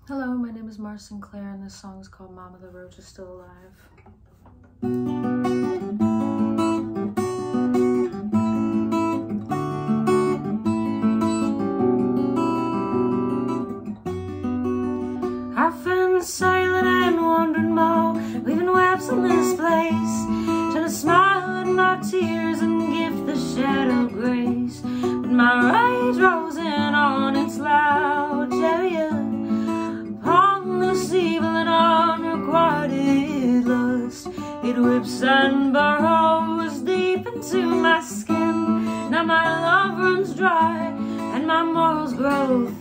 Hello, my name is Sinclair, and this song is called Mama the Roach is Still Alive. I've been sailing and wandering more, weaving webs in this place, trying to smile at my tears and give the shadow grace. But my rage rose in on its loud chariot, upon this evil and unrequited lust. It whips and burrows deep into my skin. Now my love runs dry and my morals grow